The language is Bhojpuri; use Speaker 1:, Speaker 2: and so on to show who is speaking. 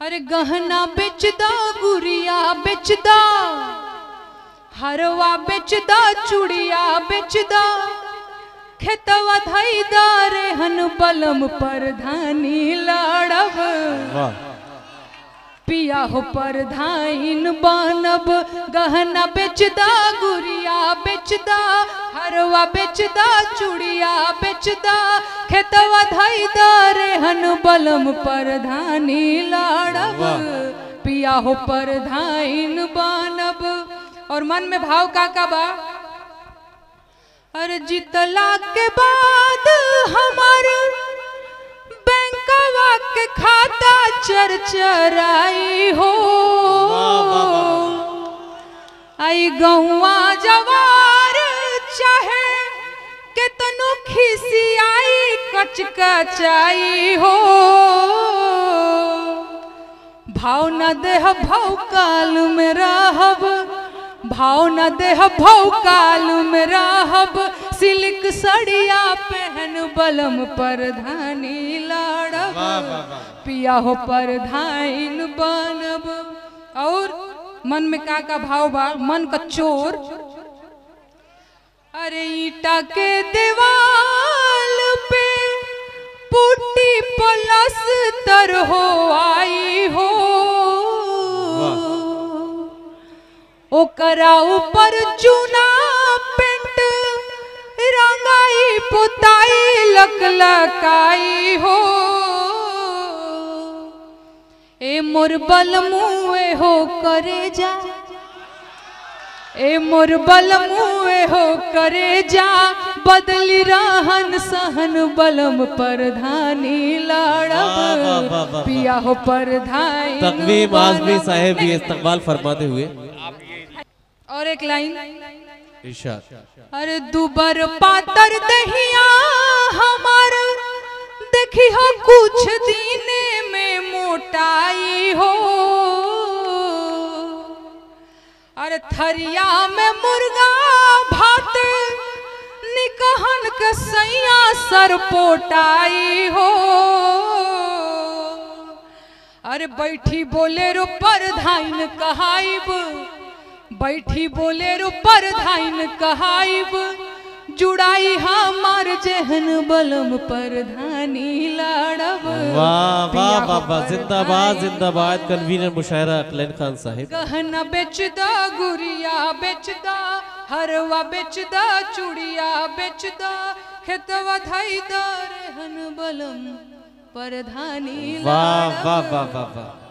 Speaker 1: अरे गहना बेचदा गुड़िया बेचदा हरवा बेचदा चूड़िया बेचदा खेतवा धैदा रेहन बलम परधानी लड़ब पिया हो परधाइन बनब गहना बेचदा गुड़िया बेचदा हरवा बेचदा चूड़िया बेचदा खेतवा धैदा रेहन बलम परधानी लड़ब पिया हो परधाइन बनब। और मन में भाव का बा अरे जितला के बाद हमार बैंकवा के खाता चरचराई हो आई गौवा जवार चाहे केतनो खिसियाई कचकचाई हो भाव न देह भाव काल में रहब भाव न देह भाव काल में रहब सिल्क सड़िया पहन बलम परधानी लड़ब पिया हो परधाइन बनब। और मन में का भाव बा मन का चोर अरे ईटा के दीवाल पे पुट्टी पलस्तर हो आई हो ओकरा ऊपर चूना पेंट रंगाई पुताई लकलकाई हो ए मोर बलमुए हो करे जा ए मोर बलमुए हो करे जा बदली रहन सहन बलम परधानी लड़ब पिया हो परधाई।
Speaker 2: तकवीम आज़मी साहेब ये इस्तकबाल फरमाते हुए
Speaker 1: और एक लाइन
Speaker 2: इरशाद
Speaker 1: अरे दुबर पातर दहिया हमार देखी हो कुछ दीने में मोटाई हो अरे थरिया में मुर्गा भात निकहन के सैया सर पोटाई हो अरे बैठी बोले रो परधाइन कहाइब बैठी बोले रो परधाइन कहाइब जुड़ाई हमार जहन बलम परधानी लड़ब।
Speaker 2: वाह वाह वाह वाह जिंदाबाद जिंदाबाद कन्वीनर मुशायरा अकलैन खान साहिब।
Speaker 1: गहना बेचदा गुड़िया बेचदा हरवा बेचदा चूड़िया बेचदा खेतवा धैदा रेहन बलम परधानी
Speaker 2: वाह वाह वाह वाह वाह।